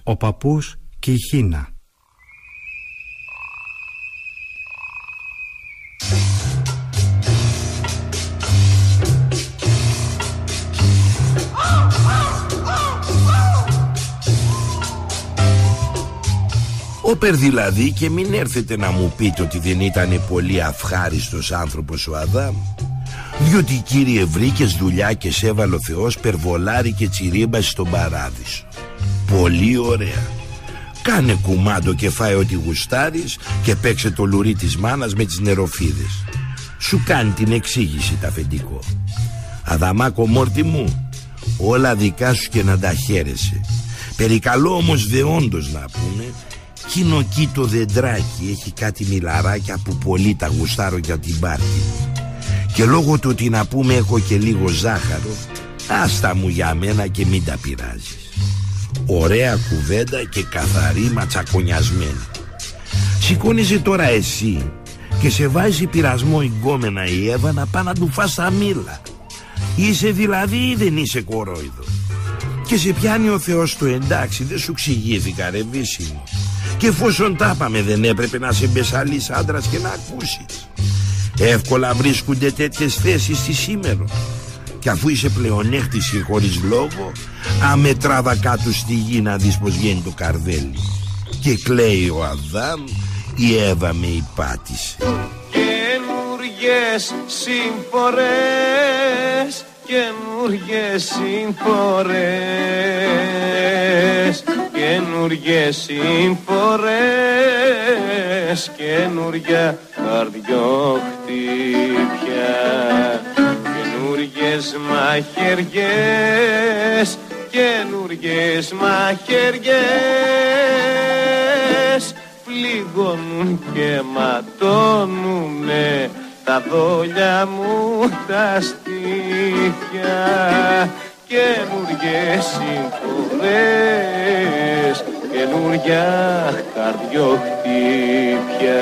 Ο παππούς και η χίνα. Όπερ δηλαδή, και μην έρθετε να μου πείτε ότι δεν ήταν πολύ αυχάριστος άνθρωπος ο Αδάμ, διότι κύριε βρήκες δουλειά και σ' έβαλε ο Θεός περβολάρι και τσιρίμπας στον παράδεισο. Πολύ ωραία. Κάνε κουμάντο και φάε ό,τι γουστάρεις και παίξε το λουρί της μάνας με τις νεροφίδες. Σου κάνει την εξήγηση τα αφεντικό. Αδαμάκο μόρτι μου, όλα δικά σου και να τα χαίρεσαι. Περικαλώ όμως δεόντως να πούνε, κοινο εκεί το δεντράκι έχει κάτι μιλαράκια που πολύ τα γουστάρω για την πάρτι. Και λόγω του ότι να πούμε έχω και λίγο ζάχαρο, άστα μου για μένα και μην τα πειράζεις. Ωραία κουβέντα και καθαρή ματσακονιασμένη. Σηκώνεσαι τώρα εσύ και σε βάζει πειρασμό η γκόμενα η Εύα να πάει να του φας τα μήλα. Είσαι δηλαδή ή δεν είσαι κορόιδο? Και σε πιάνει ο Θεός το εντάξει, δεν σου ξηγήθηκα ρε βύση μου. Και εφόσον τα πάμε δεν έπρεπε να σε μπεσαλείς άντρας και να ακούσεις? Εύκολα βρίσκονται τέτοιες θέσεις στη σήμερα. Και αφού είσαι πλεονέκτης και χωρίς λόγο, αμετράδα κάτω στη γη να δεις πως βγαίνει το καρβέλι. Και κλαίει ο Αδάμ, η Εύα με υπάτησε. Καινούριες σύμφορες, καινούριες σύμφορες, καινούριες σύμφορες, καινούρια καρδιόχτυπια, καινούριες μαχαιριές, καινούριες μαχαιριές, πληγώνουν και ματώνουνε τα δόλια μου τα στήθια, καινούριες σύμφορες, καινούρια καρδιόχτυπια.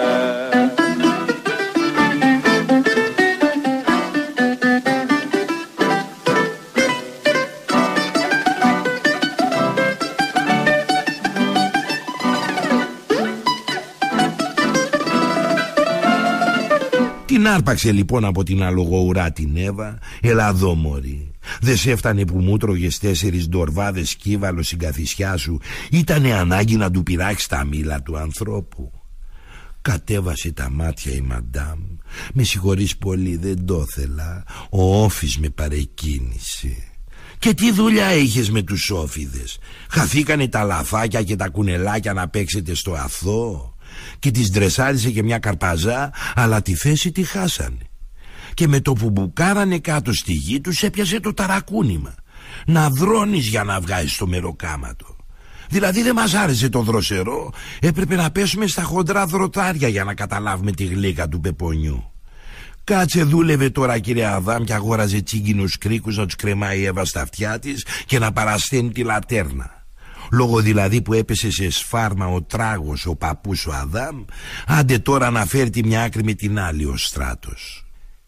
Την άρπαξε λοιπόν από την αλογοουρά την Εύα. Έλα δω μωρή, δεν σε έφτανε που μου τρώγες 4 ντορβάδες σκύβαλο στην καθισιά σου? Ήτανε ανάγκη να του πειράξει τα μήλα του ανθρώπου? Κατέβασε τα μάτια η μαντάμ. Με συγχωρείς πολύ, δεν το ήθελα. Ο όφης με παρεκκίνησε. Και τι δουλειά είχες με τους όφιδες? Χαθήκανε τα λαφάκια και τα κουνελάκια να παίξετε στο αθώο? Και τις ντρεσάρισε και μια καρπαζά, αλλά τη θέση τη χάσανε. Και με το που μπουκάρανε κάτω στη γη τους έπιασε το ταρακούνημα. Να δρώνεις για να βγάζεις το μεροκάματο. Δηλαδή δεν μας άρεσε το δροσερό, έπρεπε να πέσουμε στα χοντρά δροτάρια για να καταλάβουμε τη γλύκα του πεπονιού. Κάτσε δούλευε τώρα κύριε Αδάμ και αγόραζε τσίγκινους κρίκους να τους κρεμάει η Εύα στα αυτιά της και να παρασταίνει τη λατέρνα. Λόγω δηλαδή που έπεσε σε σφάρμα ο τράγος ο παππούς ο Αδάμ, άντε τώρα να φέρει τη μια άκρη με την άλλη ο Στράτος.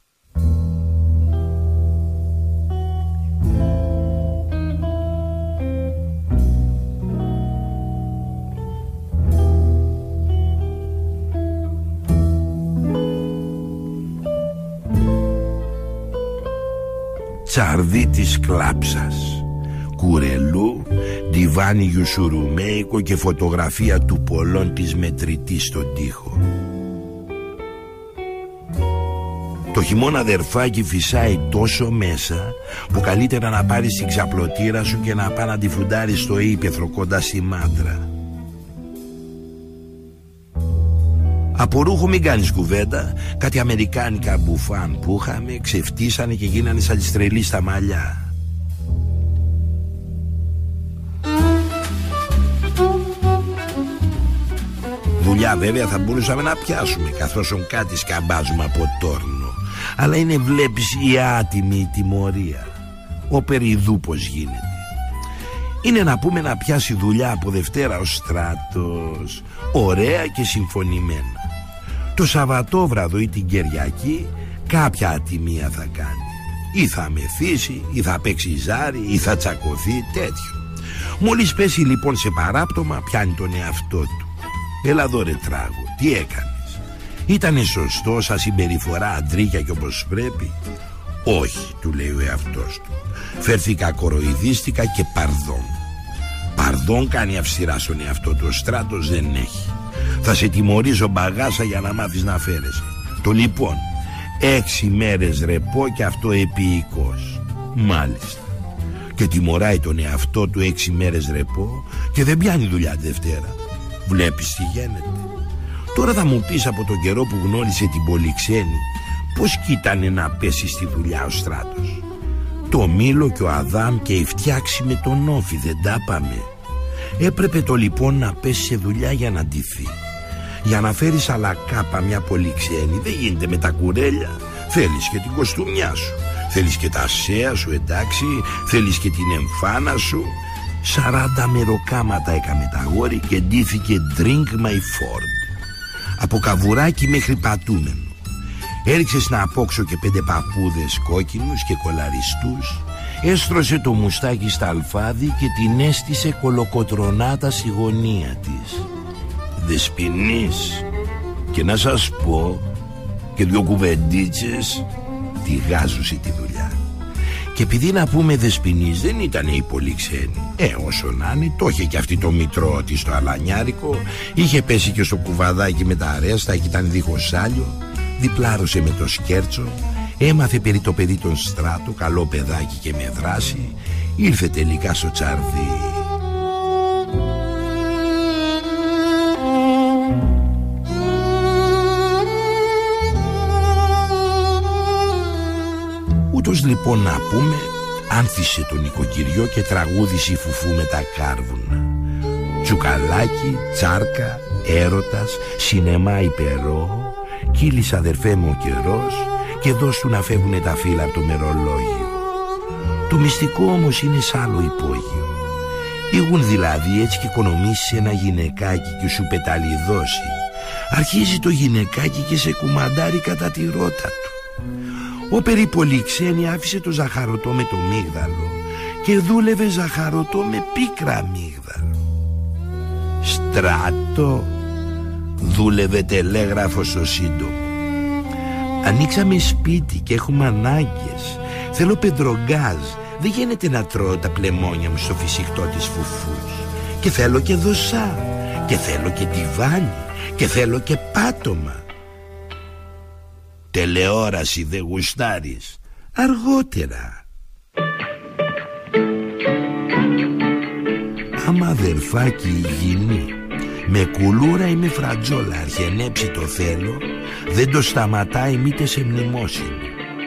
Τσαρδί της κλάψας, κουρελού, ντιβάνι γιουσουρούμεϊκο και φωτογραφία του πολλών της μετρητής στον τοίχο. Το χειμώνα αδερφάκι φυσάει τόσο μέσα που καλύτερα να πάρεις την ξαπλωτήρα σου και να πάει να τη φουντάρεις στο ύπαιθρο κοντά στη Μάντρα. Από ρούχο μην κάνεις κουβέντα. Κάτι αμερικάνικα μπουφάν που είχαμε ξεφτύσανε και γίνανε σαν τις τρελοί στα μαλλιά. Δουλειά βέβαια θα μπορούσαμε να πιάσουμε, καθώς κάτι σκαμπάζουμε από τόρνο. Αλλά είναι βλέπεις η άτιμη η τιμωρία. Ο περιδού πως γίνεται. Είναι να πούμε να πιάσει δουλειά από Δευτέρα ο Στράτος, ωραία και συμφωνημένα. Το Σαββατόβραδο ή την Κυριακή κάποια ατιμία θα κάνει. Ή θα μεθύσει, ή θα παίξει ζάρι, ή θα τσακωθεί, τέτοιο. Μόλις πέσει λοιπόν σε παράπτωμα, πιάνει τον εαυτό του. Έλα εδώ ρε τράγο, τι έκανες? Ήτανε σωστό σαν συμπεριφορά αντρίκια κι όπως πρέπει? Όχι, του λέει ο εαυτός του. Φέρθηκα, κοροϊδίστηκα και παρδόν. Παρδόν κάνει αυστηρά στον εαυτό του, ο Στράτος δεν έχει. Θα σε τιμωρίζω μπαγάσα για να μάθεις να φέρεσαι. Το λοιπόν, 6 μέρες ρεπό και αυτό επίοικος. Μάλιστα. Και τιμωράει τον εαυτό του 6 μέρες ρεπό και δεν πιάνει δουλειά Δευτέρα. Βλέπεις τι γίνεται. Τώρα θα μου πεις, από τον καιρό που γνώρισε την Πολυξένη, πως κοίτανε να πέσει στη δουλειά ο Στράτος? Το Μήλο και ο Αδάμ και η φτιάξη με τον Όφη, δεν τα πάμε? Έπρεπε το λοιπόν να πέσει σε δουλειά για να ντυθεί. Για να φέρεις αλακάπα μια Πολυξένη δεν γίνεται με τα κουρέλια. Θέλεις και την κοστούμιά σου, θέλεις και τα σέα σου, εντάξει, θέλεις και την εμφάνα σου. 40 μεροκάματα έκαμε τα αγόρι και ντύθηκε drink my Ford. Από καβουράκι μέχρι πατούμενο. Έριξε στην απόξω και 5 παππούδες κόκκινους και κολαριστούς. Έστρωσε το μουστάκι στα αλφάδι και την έστησε κολοκοτρονάτα στη γωνία της. Δεσποινής. Και να σας πω και 2 κουβεντίτσες, τη γάζουσε τη δουλειά. Και επειδή να πούμε Δεσποινής δεν ήταν η Πολυξένη, όσο να είναι, το είχε και αυτή το μητρό της στο αλανιάρικο. Είχε πέσει και στο κουβαδάκι με τα αρέστα και ήταν δίχως άλιο. Διπλάρωσε με το σκέρτσο. Έμαθε περί το παιδί τον Στράτο, καλό παιδάκι και με δράση. Ήρθε τελικά στο τσαρδί. Ούτως λοιπόν να πούμε, άνθησε τον οικοκυριό και τραγούδισε η φουφού με τα κάρβουνα. Τσουκαλάκι, τσάρκα, έρωτας, σινεμά υπερό. Κύλησε αδερφέ μου ο καιρός και δώσ' του να φεύγουνε τα φύλλα από το μερολόγιο. Το μυστικό όμως είναι σ' άλλο υπόγειο. Ήγουν δηλαδή έτσι και οικονομήσεις ένα γυναικάκι και σου πεταλιδώσει. Αρχίζει το γυναικάκι και σε κουμαντάρει κατά τη ρότα του. Ο Πολυξένη άφησε το ζαχαρωτό με το μίγδαλο και δούλευε ζαχαρωτό με πίκρα μίγδαλο. Στράτο, δούλευε τελέγραφο στο σύντομο. Ανοίξαμε σπίτι και έχουμε ανάγκες. Θέλω πεντρογκάζ. Δεν γίνεται να τρώω τα πλεμόνια μου στο φυσικτό της φουφούς. Και θέλω και δοσά. Και θέλω και τιβάνι. Και θέλω και πάτωμα. Τηλεόραση δεν γουστάρεις? Αργότερα. Άμα αδερφάκι υγιεινή, με κουλούρα ή με φρατζόλα αρχενέψει το θέλω, δεν το σταματάει μήτε σε μνημόσυνο.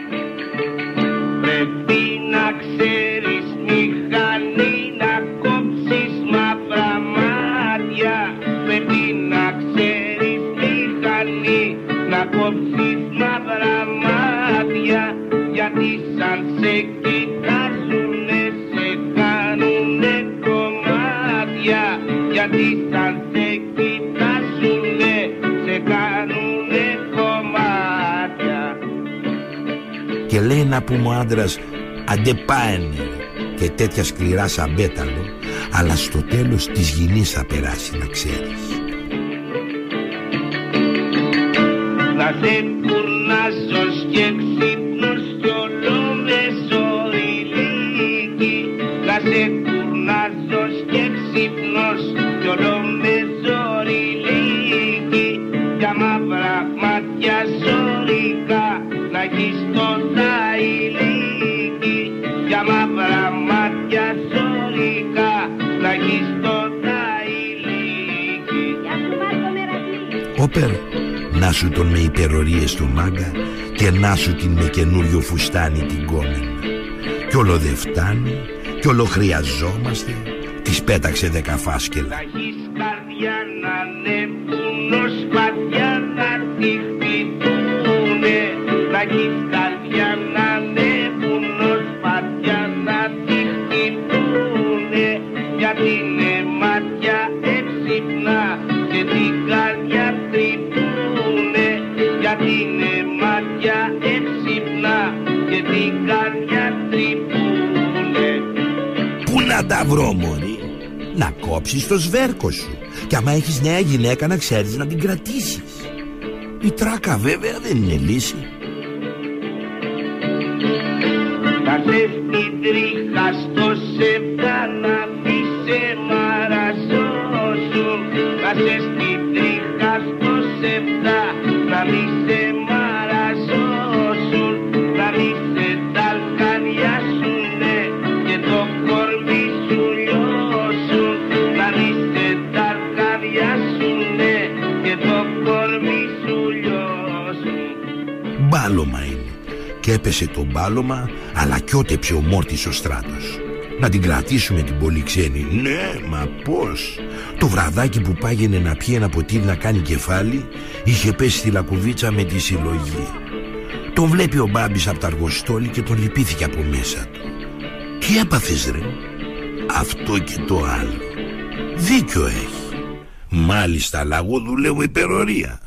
Πρέπει να ξέρεις μηχανή να κόψεις μαύρα μάτια. Πρέπει να ξέρεις μηχανή να κόψεις μαύρα μάτια. Γιατί σαν σε κοιτάζουνε σε κάνουνε κομμάτια. Γιατί σαν σε κοιτάζουνε σε κάνουνε κομμάτια. Και λέει να πούμε ο άντρας, αντε πάενε, και τέτοια σκληρά σαν πέταλο, αλλά στο τέλος της γυνής θα περάσει, να ξέρεις. Να σε κουρνάζω και ξύπνος κι όλο μεσοριλίκι. Να σε κουρνάζω και ξύπνος κι όλο μεσοριλίκι. Για μαύρα μάτια ζωρικά να έχεις το ταηλίκι. Για μαύρα μάτια ζωρικά να έχεις το ταηλίκι. Όπερ, να σου τον με υπερορίες στο μάγκα και να σου την με καινούριο φουστάνι την κόμενα. Κι όλο δεν φτάνει, κι όλο χρειαζόμαστε, της πέταξε 10 φάσκελα. Να έχεις καρδιά να ανέβουν ως παδιά να τη χτυπούνε. Να έχεις καρδιά να ανέβουν ως παδιά να τη χτυπούνε. Γιατί είναι μάτια έξυπνα και την καρδιά τρυπούνε. Γιατί είναι μάτια έξυπνα και την καρδιά τρυπούνε. Πού να τα βρω μωρή? Να κόψεις το σβέρκο σου. Και άμα έχεις νέα γυναίκα να ξέρεις να την κρατήσεις. Η τράκα βέβαια δεν είναι λύση. Θα σε στην τρίχα στο σεβδά να μη σε μαραζώσουν. Θα σε στην τρίχα στο σεβδά να μη σε μαραζώσουν. Να μη σε ταλκανιάσουνε και το κορμί σου λιώσουν. Να μη σε ταλκανιάσουνε και το κορμί σου λιώσουν. Μπάλωμα είναι. Και έπεσε το μπάλωμα, αλλά κι ότεψε ο Μόρτης ο Στράτος. Να την κρατήσουμε την πολυξένη. Ναι, μα πώς? Το βραδάκι που πάγαινε να πιει ένα ποτήρι να κάνει κεφάλι, είχε πέσει στη λακκουβίτσα με τη συλλογή. Τον βλέπει ο Μπάμπης από τα αργοστόλη και τον λυπήθηκε από μέσα του. Τι έπαθες ρε? Αυτό και το άλλο. Δίκιο έχει. Μάλιστα, αλλά εγώ δουλεύω υπερορία.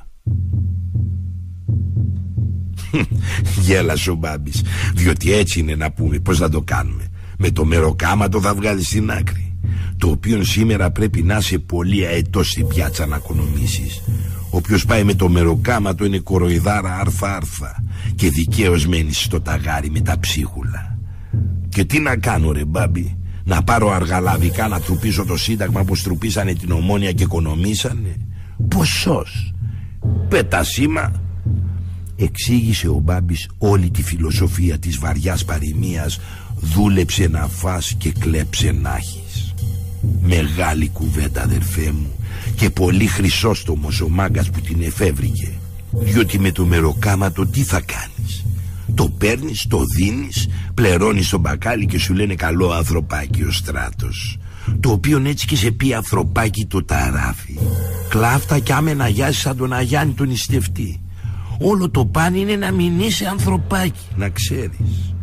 Γέλασε ο Μπάμπης. Διότι έτσι είναι να πούμε. Πώς θα το κάνουμε? Με το μεροκάματο θα βγάλεις στην άκρη. Το οποίο σήμερα πρέπει να είσαι πολύ αετός στην πιάτσα να οικονομήσεις. Όποιος πάει με το μεροκάματο είναι κοροϊδάρα άρθα-άρθα. Και δικαίως μένει στο ταγάρι με τα ψίχουλα. Και τι να κάνω ρε Μπάμπη? Να πάρω αργαλαβικά να τρουπίσω το σύνταγμα που στρουπίσανε την Ομόνια και οικονομήσανε? Ποσός? Πετασίμα. Εξήγησε ο Μπάμπης όλη τη φιλοσοφία της βαριάς παροιμίας «Δούλεψε να φας και κλέψε να έχεις». Μεγάλη κουβέντα αδερφέ μου, και πολύ χρυσόστομος ο μάγκας που την εφεύρηκε. Διότι με το μεροκάματο τι θα κάνεις? Το παίρνεις, το δίνεις, πληρώνεις το μπακάλι και σου λένε καλό ανθρωπάκι ο Στράτος. Το οποίον έτσι και σε πει ανθρωπάκι το ταράφι. Κλάφτα κι άμε να γιάσεις σαν τον Αγιάννη τον νηστευτή. Όλο το παν είναι να μην είσαι ανθρωπάκι, να ξέρεις.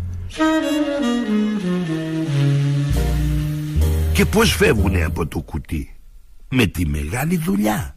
Και πώς φεύγουνε από το κουτί? Με τη μεγάλη δουλειά.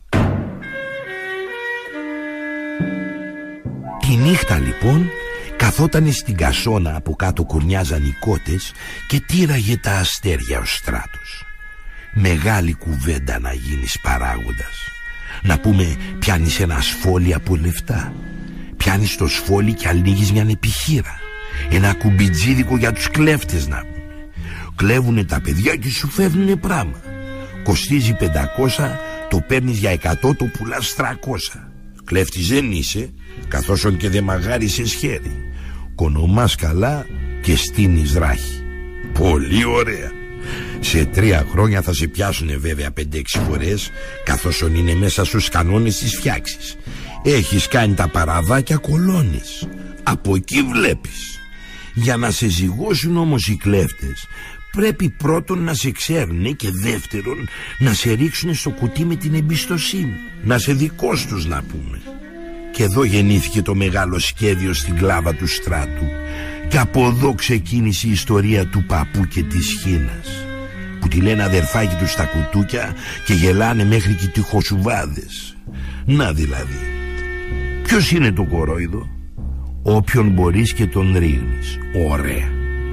Τη νύχτα λοιπόν καθότανε στην κασόνα, από κάτω κουρνιάζαν οι κότες και τύραγε τα αστέρια ο Στράτος. Μεγάλη κουβέντα να γίνεις παράγοντας. Να πούμε πιάνεις ένα σφόλι από λεφτά. Πιάνεις το σφόλι και ανοίγεις μια επιχείρα. Ένα κουμπιτζίδικο για τους κλέφτες να πούμε. Κλέβουνε τα παιδιά και σου φέρνουνε πράμα. Κοστίζει 500, το παίρνεις για 100, το πουλάς 300. Κλέφτης δεν είσαι, καθώς και δεν μαγάρισες χέρι. Κονομάς καλά και στείνεις ράχη. Πολύ ωραία. Σε 3 χρόνια θα σε πιάσουνε βέβαια 5-6 φορές, καθώς είναι μέσα στους κανόνες της φτιάξης. Έχεις κάνει τα παραδάκια κολώνες. Από εκεί βλέπεις. Για να σε ζυγώσουν όμως οι κλέφτες, πρέπει πρώτον να σε ξέρουνε και δεύτερον να σε ρίξουνε στο κουτί με την εμπιστοσύνη. Να σε δικός τους να πούμε. Και εδώ γεννήθηκε το μεγάλο σχέδιο στην κλάβα του Στράτου. Και από εδώ ξεκίνησε η ιστορία του παππού και της Χίνας, που τη λένε αδερφάκι τους στα κουτούκια και γελάνε μέχρι και τυχοσουβάδες. Να δηλαδή, ποιος είναι το κορόιδο? Όποιον μπορείς και τον ρίχνεις. Ωραία.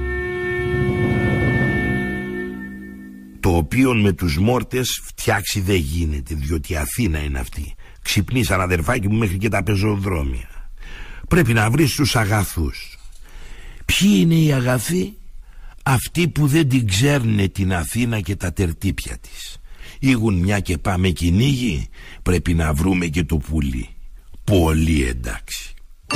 Το οποίον με τους μόρτες φτιάξει δεν γίνεται, διότι Αθήνα είναι αυτή. Ξυπνήσαν αδερφάκι μου μέχρι και τα πεζοδρόμια. Πρέπει να βρεις τους αγαθούς. Ποιοι είναι οι αγαθοί? Αυτοί που δεν την ξέρουνε την Αθήνα και τα τερτύπια της. Ήγουν μια και πάμε κυνήγι, πρέπει να βρούμε και το πουλί. Πολύ εντάξει.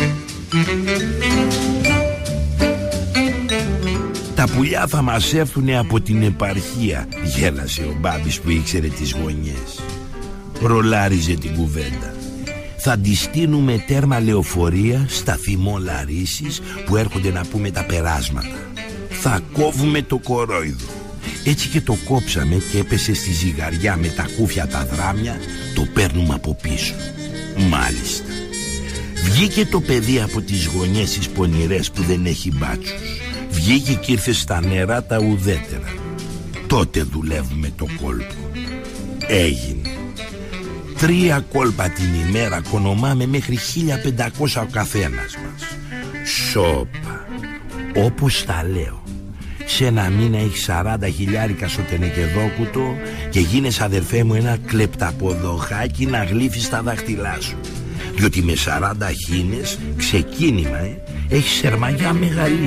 Τα πουλιά θα μας έρθουνε από την επαρχία, γέλασε ο Μπάμπης που ήξερε τις γωνιές. Ρολάριζε την κουβέντα. Θα τη στείλουμε τέρμα λεωφορεία, σταθμό Λαρίσης που έρχονται να πούμε τα περάσματα. Θα κόβουμε το κορόιδο. Έτσι και το κόψαμε και έπεσε στη ζυγαριά με τα κούφια τα δράμια. Το παίρνουμε από πίσω. Μάλιστα. Βγήκε το παιδί από τις γωνιές τις πονηρές που δεν έχει μπάτσους. Βγήκε και ήρθε στα νερά τα ουδέτερα. Τότε δουλεύουμε το κόλπο. Έγινε. 3 κόλπα την ημέρα, κονομάμε μέχρι 1500 ο καθένας μας. Σόπα. Όπως τα λέω. σε ένα μήνα έχεις 40 χιλιάρικα στο τενεκεδόκουτο και γίνες, αδερφέ μου, ένα κλεπταποδοχάκι να γλύφεις τα δάχτυλά σου. Διότι με 40 χήνες ξεκίνημα έχεις σερμαγιά μεγαλή.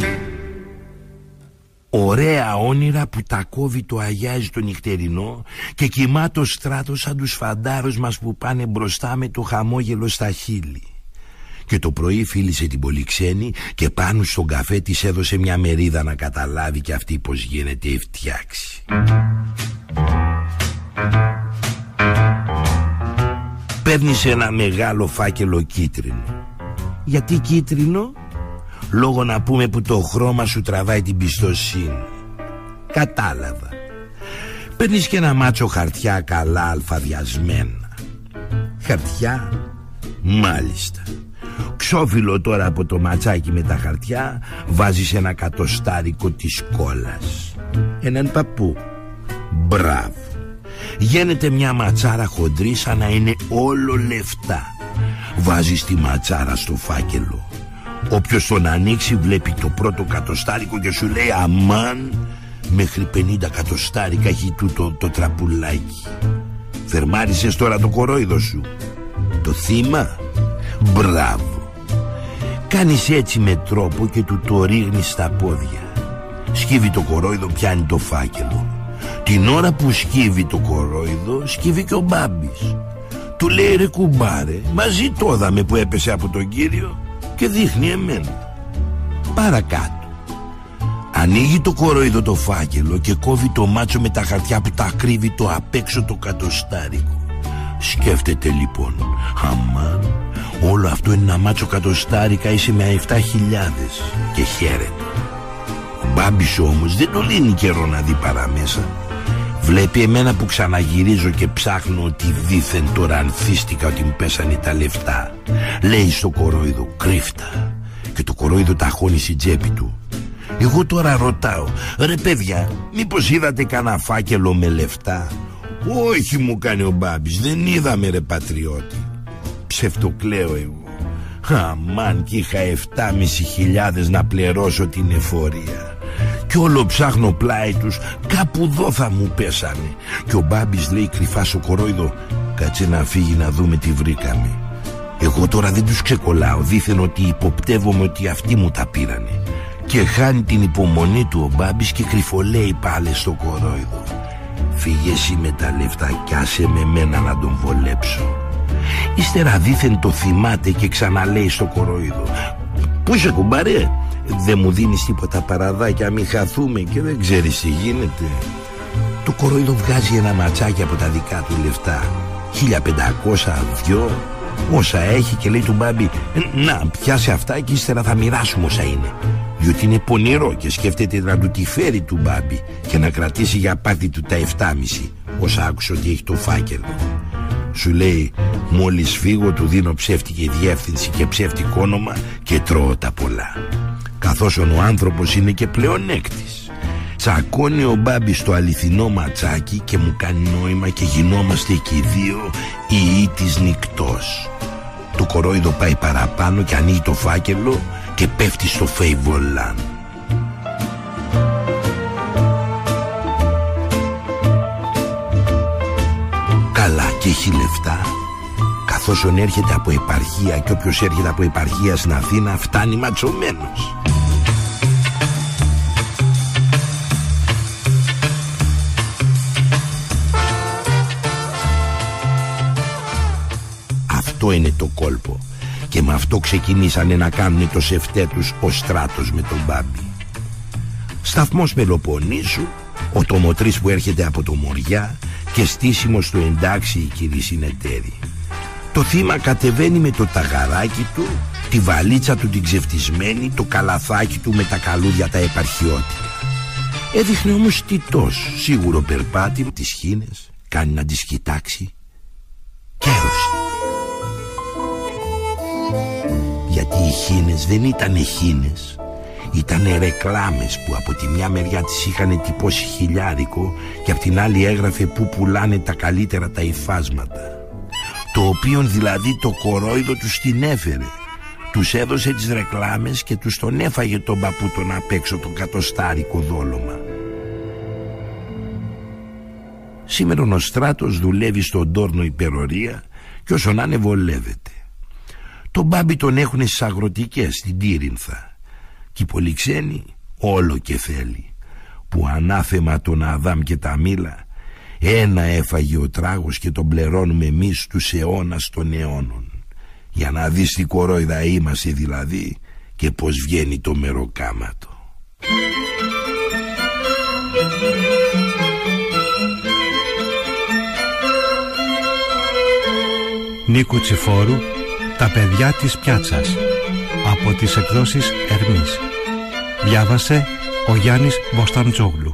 Ωραία όνειρα που τα κόβει το αγιάζει το νυχτερινό και κοιμά το στράτος σαν τους φαντάρους μας που πάνε μπροστά με το χαμόγελο στα χείλη. Και το πρωί φίλησε την Πολυξένη και πάνω στον καφέ της έδωσε μια μερίδα να καταλάβει κι αυτή πως γίνεται η φτιάξη. Παίρνεις ένα μεγάλο φάκελο κίτρινο. Γιατί κίτρινο? Λόγω να πούμε που το χρώμα σου τραβάει την πιστοσύνη. Κατάλαβα. Παίρνεις και ένα μάτσο χαρτιά καλά αλφαδιασμένα. Χαρτιά? Μάλιστα. Ξόφυλλο τώρα από το ματσάκι με τα χαρτιά βάζεις ένα κατοστάρικο της κόλας. Έναν παππού. Μπράβο. Γίνεται μια ματσάρα χοντρή σαν να είναι όλο λεφτά. Βάζεις τη ματσάρα στο φάκελο. Όποιος τον ανοίξει βλέπει το πρώτο κατοστάρικο και σου λέει αμάν, μέχρι 50 κατοστάρικα έχει τούτο το τραπουλάκι. Θερμάρισες τώρα το κορόιδο σου, το θύμα? Μπράβο. Κάνεις έτσι με τρόπο και του το ρίχνεις στα πόδια. Σκύβει το κορόιδο, πιάνει το φάκελο. Την ώρα που σκύβει το κορόιδο σκύβει και ο Μπάμπης. Του λέει ρε κουμπάρε, μαζί το είδαμε που έπεσε από τον κύριο, και δείχνει εμένα. Παρακάτω. Ανοίγει το κορόιδο το φάκελο και κόβει το μάτσο με τα χαρτιά που τα κρύβει το απ' έξω το κατοστάρικο. Σκέφτεται λοιπόν, αμάν, όλο αυτό είναι ένα μάτσο κατοστάρικα, είσαι με 7.000 και χαίρεται. Ο Μπάμπης όμως δεν το λύνει καιρό να δει παραμέσα. Βλέπει εμένα που ξαναγυρίζω και ψάχνω ότι δήθεν τώρα ανθίστηκα ότι μου πέσανε τα λεφτά. Λέει στο κορόιδο κρύφτα και το κορόιδο ταχώνει στην τσέπη του. Εγώ τώρα ρωτάω, ρε παιδιά, μήπως είδατε κανένα φάκελο με λεφτά? Όχι, μου κάνει ο Μπάμπης, δεν είδαμε ρε πατριώτη. Ψευτοκλαίω εγώ. Αμάν, κι είχα 7.500 να πληρώσω την εφορία. Κι όλο ψάχνω πλάι τους, κάπου εδώ θα μου πέσανε. Και ο Μπάμπης λέει κρυφά στο κορόιδο, κάτσε να φύγει να δούμε τι βρήκαμε. Εγώ τώρα δεν τους ξεκολλάω, δήθεν ότι υποπτεύομαι ότι αυτοί μου τα πήρανε. Και χάνει την υπομονή του ο Μπάμπης και κρυφολέει πάλι στο κορόιδο. Φύγε εσύ με τα λεφτά κι άσε με μένα να τον βολέψω. Ύστερα δήθεν το θυμάται και ξαναλέει στο κορόιδο, πού είσαι κουμπάρε? Δεν μου δίνεις τίποτα παραδάκια, μη χαθούμε και δεν ξέρεις τι γίνεται. Το κορόιδο βγάζει ένα ματσάκι από τα δικά του λεφτά, 1.500, 2, όσα έχει, και λέει του Μπάμπη, να πιάσε αυτά και ύστερα θα μοιράσουμε όσα είναι. Διότι είναι πονηρό και σκέφτεται να του τη φέρει του Μπάμπη και να κρατήσει για πάτη του τα 7,5, όσα άκουσε ότι έχει το φάκελο. Σου λέει, μόλις φύγω του δίνω ψεύτικη διεύθυνση και ψεύτικο όνομα και τρώω τα πολλά. Καθώς ο άνθρωπος είναι και πλεονέκτης. Τσακώνει ο Μπάμπης το αληθινό ματσάκι και μου κάνει νόημα και γινόμαστε και οι δύο οι της νικτός. Το κορόιδο πάει παραπάνω και ανοίγει το φάκελο και πέφτει στο φεϊβολάν. Καλά και έχει λεφτά, καθώς έρχεται από επαρχία, και όποιος έρχεται από επαρχία στην Αθήνα φτάνει ματσωμένος. Αυτό είναι το κόλπο και με αυτό ξεκινήσανε να κάνουν το σεφτέ τους ο Στράτος με τον Μπάμπη. Σταθμός Πελοποννήσου, ο τομοτρής που έρχεται από το Μοριά και στήσιμο στο εντάξει η κύριοι συνεταίροι. Το θύμα κατεβαίνει με το ταγαράκι του, τη βαλίτσα του την ξεφτισμένη, το καλαθάκι του με τα καλούδια τα επαρχιώτικα. Έδειχνε όμως τιτός, σίγουρο περπάτη, τις χήνες, κάνει να τις κοιτάξει και έρωσε. Γιατί οι χήνες δεν ήτανε χήνες, ήτανε ρεκλάμες που από τη μια μεριά τις είχαν τυπώσει χιλιάρικο και από την άλλη έγραφε που πουλάνε τα καλύτερα τα υφάσματα. Το οποίο δηλαδή το κορόιδο τους την έφερε. Τους έδωσε τις ρεκλάμες και τους τον έφαγε τον παππού τον απ' έξω το κατοστάρικο δόλωμα. Σήμερα ο Στράτος δουλεύει στον Τόρνο υπερορία και όσο να είναι βολεύεται. Τον Μπάμπη τον έχουνε στις αγροτικές στην Τύρινθα και οι πολυξένοι όλο και θέλει, που ανάθεμα τον Αδάμ και τα μήλα ένα έφαγε ο τράγος και τον πληρώνουμε εμείς τους αιώνας των αιώνων. Για να δεις τι κορόιδα είμαστε δηλαδή και πως βγαίνει το μεροκάματο. Νίκου Τσιφόρου, «Τα παιδιά της πιάτσας», από τις εκδόσεις Ερμής. Διάβασε ο Γιάννης Μποσταντζόγλου.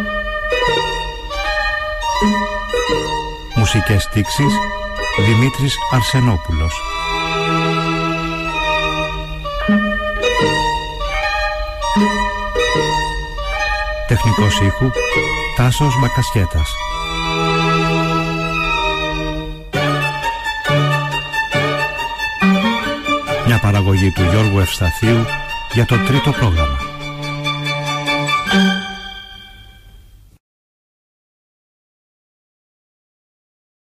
Μουσικές στίξεις Δημήτρης Αρσενόπουλος. Τεχνικός ήχου Τάσος Μπακασιέτας. Μια παραγωγή του Γιώργου Ευσταθίου για το τρίτο πρόγραμμα.